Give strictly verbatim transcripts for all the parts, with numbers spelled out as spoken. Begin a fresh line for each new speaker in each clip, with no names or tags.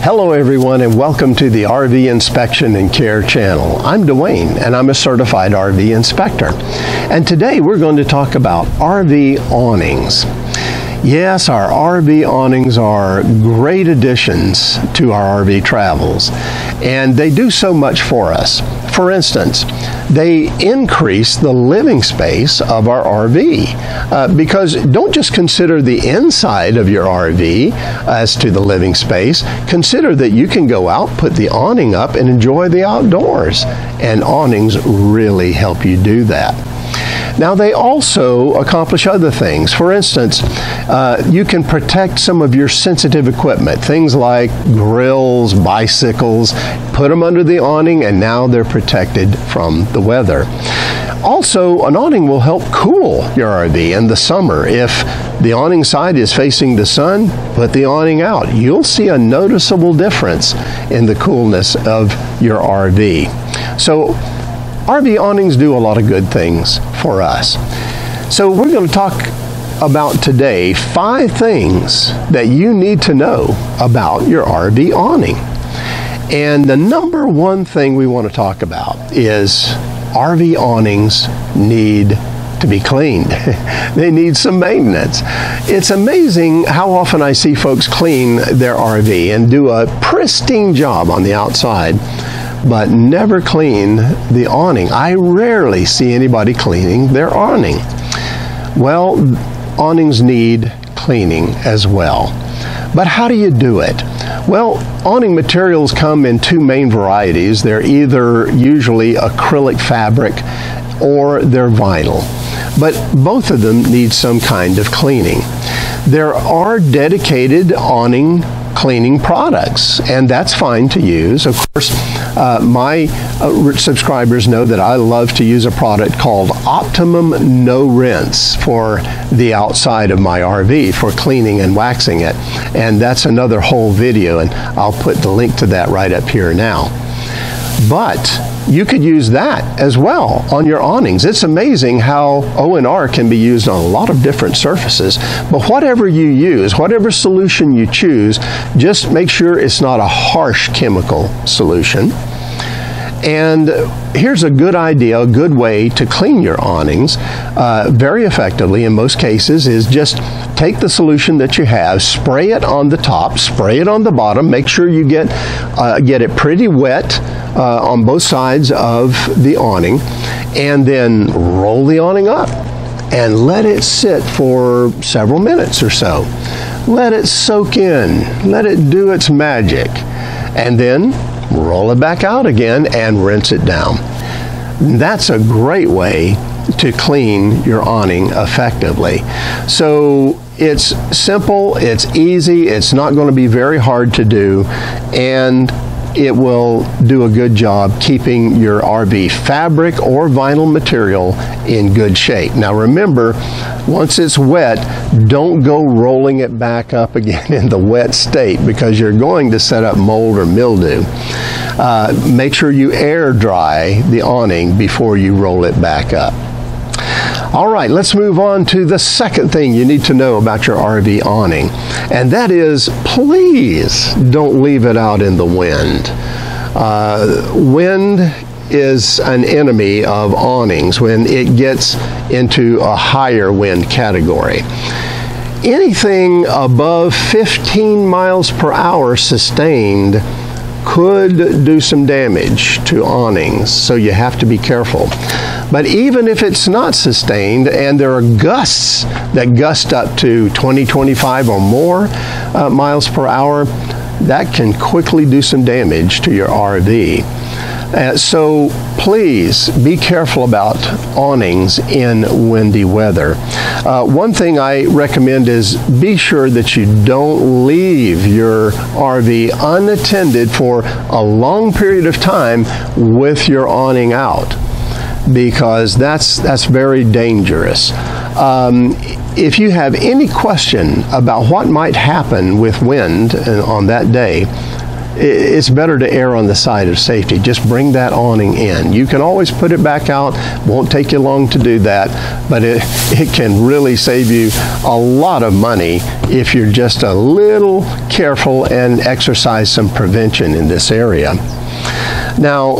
Hello everyone, and welcome to the R V Inspection and Care channel. I'm Dwayne and I'm a certified R V inspector. And today we're going to talk about R V awnings. Yes, our R V awnings are great additions to our R V travels, and they do so much for us. For instance, they increase the living space of our R V uh, because don't just consider the inside of your R V as to the living space. Consider that you can go out, put the awning up, and enjoy the outdoors. And awnings really help you do that. Now, they also accomplish other things. For instance, uh, you can protect some of your sensitive equipment, things like grills, bicycles, put them under the awning, and now they're protected from the weather. Also, an awning will help cool your R V in the summer. If the awning side is facing the sun, put the awning out. You'll see a noticeable difference in the coolness of your R V. So, R V awnings do a lot of good things for us. So we're going to talk about today five things that you need to know about your R V awning. And the number one thing we want to talk about is R V awnings need to be cleaned. They need some maintenance. It's amazing how often I see folks clean their R V and do a pristine job on the outside, but never clean the awning. I rarely see anybody cleaning their awning. Well, awnings need cleaning as well. But how do you do it? Well, awning materials come in two main varieties. They're either usually acrylic fabric or they're vinyl, but both of them need some kind of cleaning. There are dedicated awning cleaning products, and that's fine to use. Of course, uh, my uh, subscribers know that I love to use a product called Optimum No Rinse for the outside of my R V for cleaning and waxing it, and that's another whole video, and I'll put the link to that right up here now. But you could use that as well on your awnings. It's amazing how O N R can be used on a lot of different surfaces, but whatever you use, whatever solution you choose, just make sure it's not a harsh chemical solution. And here's a good idea, a good way to clean your awnings uh, very effectively in most cases is just take the solution that you have, spray it on the top, spray it on the bottom, make sure you get, uh, get it pretty wet uh, on both sides of the awning, and then roll the awning up and let it sit for several minutes or so. Let it soak in, let it do its magic, and then roll it back out again and rinse it down. That's a great way to clean your awning effectively. So it's simple, it's easy, it's not going to be very hard to do, and it will do a good job keeping your R V fabric or vinyl material in good shape. Now remember, once it's wet, don't go rolling it back up again in the wet state because you're going to set up mold or mildew. Uh, make sure you air dry the awning before you roll it back up. All right, let's move on to the second thing you need to know about your R V awning, and that is, please don't leave it out in the wind. Uh, wind is an enemy of awnings when it gets into a higher wind category. Anything above fifteen miles per hour sustained could do some damage to awnings, so you have to be careful. But even if it's not sustained and there are gusts that gust up to twenty, twenty-five or more uh, miles per hour, that can quickly do some damage to your R V. Uh, so please be careful about awnings in windy weather. Uh, one thing I recommend is be sure that you don't leave your R V unattended for a long period of time with your awning out, because that's, that's very dangerous. Um, if you have any question about what might happen with wind on that day, it's better to err on the side of safety. Just bring that awning in. You can always put it back out. Won't take you long to do that, but it, it can really save you a lot of money if you're just a little careful and exercise some prevention in this area. Now,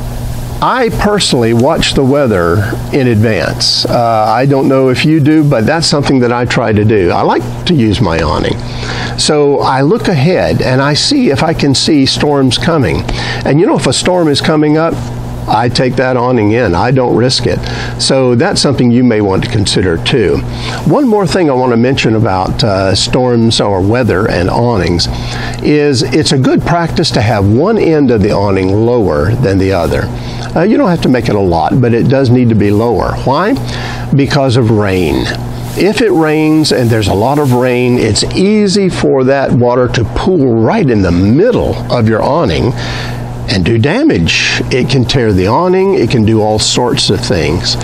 I personally watch the weather in advance. Uh, I don't know if you do, but that's something that I try to do. I like to use my awning. So I look ahead and I see if I can see storms coming. And you know, if a storm is coming up, I take that awning in. I don't risk it. So that's something you may want to consider too. One more thing I want to mention about uh, storms or weather and awnings is it's a good practice to have one end of the awning lower than the other. Uh, you don't have to make it a lot, but it does need to be lower. Why? Because of rain. If it rains and there's a lot of rain, it's easy for that water to pool right in the middle of your awning and do damage. It can tear the awning, it can do all sorts of things.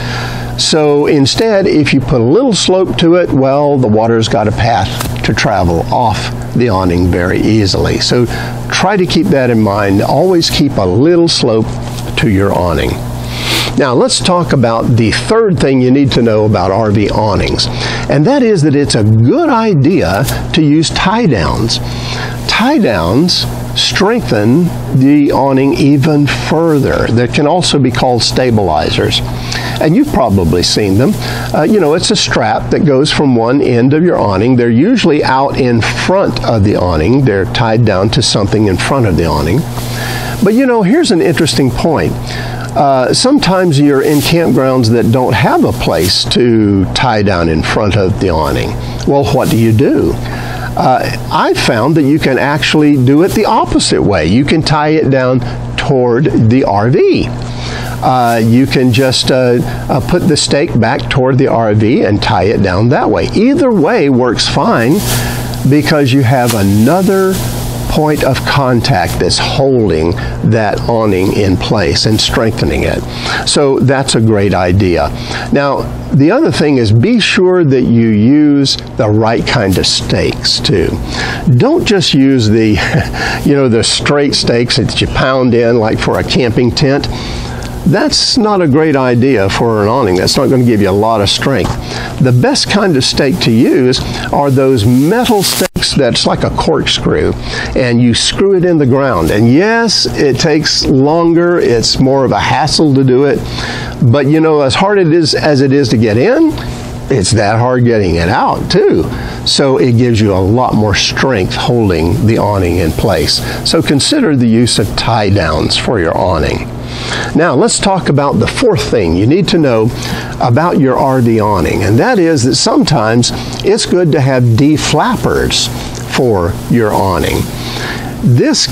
So instead, if you put a little slope to it, well, the water's got a path to travel off the awning very easily. So try to keep that in mind. Always keep a little slope to your awning. Now let's talk about the third thing you need to know about R V awnings, and that is that it's a good idea to use tie downs. Tie downs strengthen the awning even further. They can also be called stabilizers. And you've probably seen them. Uh, you know, it's a strap that goes from one end of your awning. They're usually out in front of the awning. They're tied down to something in front of the awning. But you know, here's an interesting point. Uh, sometimes you're in campgrounds that don't have a place to tie down in front of the awning. Well, what do you do? Uh, I've found that you can actually do it the opposite way. You can tie it down toward the R V. Uh, you can just uh, uh, put the stake back toward the R V and tie it down that way. Either way works fine because you have another point of contact that's holding that awning in place and strengthening it. So that's a great idea. Now, the other thing is be sure that you use the right kind of stakes too. Don't just use the, you know, the straight stakes that you pound in like for a camping tent. That's not a great idea for an awning. That's not going to give you a lot of strength. The best kind of stake to use are those metal stakes that's like a corkscrew, and you screw it in the ground. And yes, it takes longer. It's more of a hassle to do it. But you know, as hard it is as it is to get in, it's that hard getting it out too. So it gives you a lot more strength holding the awning in place. So consider the use of tie downs for your awning. Now let's talk about the fourth thing you need to know about your R V awning, and that is that sometimes it's good to have deflappers for your awning. This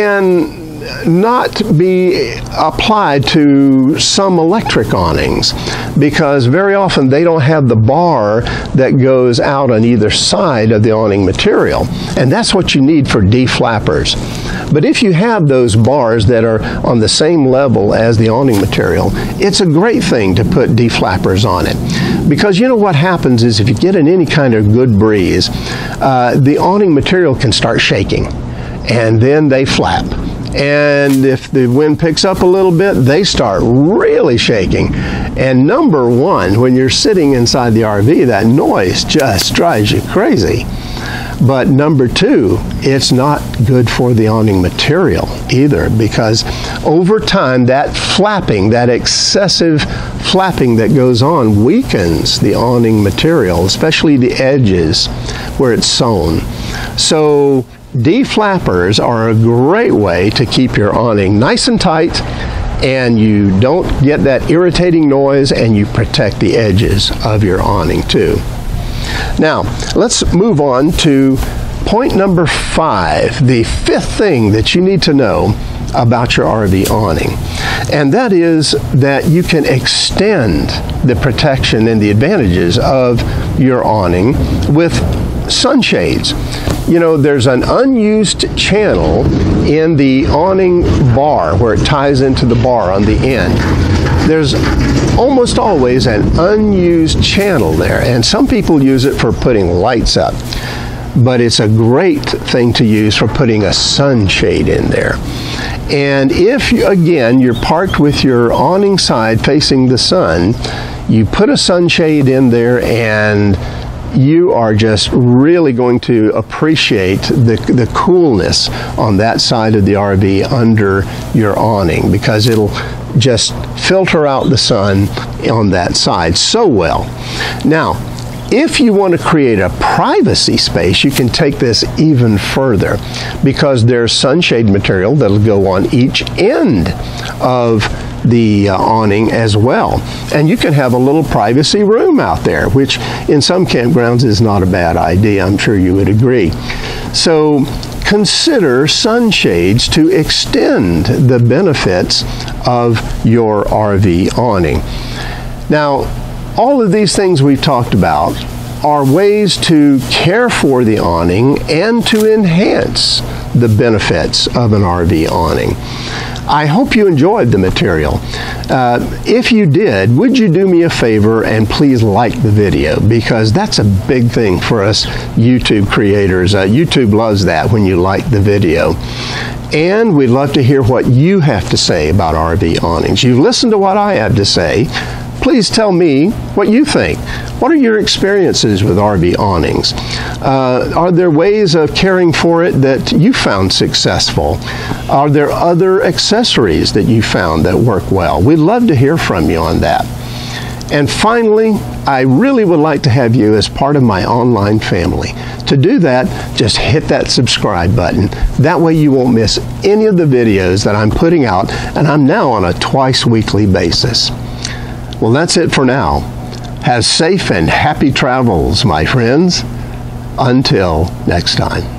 can not be applied to some electric awnings because very often they don't have the bar that goes out on either side of the awning material, and that's what you need for deflappers. But if you have those bars that are on the same level as the awning material, it's a great thing to put deflappers on it. Because you know what happens is if you get in any kind of good breeze, uh, the awning material can start shaking, and then they flap. And if the wind picks up a little bit, they start really shaking. And number one, when you're sitting inside the R V, that noise just drives you crazy. But number two, it's not good for the awning material either, because over time that flapping, that excessive flapping that goes on weakens the awning material, especially the edges where it's sewn. So deflappers are a great way to keep your awning nice and tight, and you don't get that irritating noise, and you protect the edges of your awning too. Now, let's move on to point number five, the fifth thing that you need to know about your R V awning. And that is that you can extend the protection and the advantages of your awning with sunshades. You know, there's an unused channel in the awning bar where it ties into the bar on the end. There's almost always an unused channel there, and some people use it for putting lights up. but it's a great thing to use for putting a sunshade in there. And if, you, again, you're parked with your awning side facing the sun, you put a sunshade in there and you are just really going to appreciate the, the coolness on that side of the R V under your awning, because it'll just filter out the sun on that side so well. Now, if you want to create a privacy space, you can take this even further, because there's sunshade material that'll go on each end of the uh, awning as well. And you can have a little privacy room out there, which in some campgrounds is not a bad idea. I'm sure you would agree. So consider sunshades to extend the benefits of your R V awning. Now, all of these things we've talked about are ways to care for the awning and to enhance the benefits of an R V awning. I hope you enjoyed the material. Uh, if you did, would you do me a favor and please like the video, because that's a big thing for us YouTube creators. Uh, YouTube loves that when you like the video. And we'd love to hear what you have to say about R V awnings. You've listened to what I have to say. Please tell me what you think. What are your experiences with R V awnings? Uh, are there ways of caring for it that you found successful? Are there other accessories that you found that work well? We'd love to hear from you on that. And finally, I really would like to have you as part of my online family. To do that, just hit that subscribe button. That way you won't miss any of the videos that I'm putting out, and I'm now on a twice weekly basis. Well, that's it for now. Have safe and happy travels, my friends. Until next time.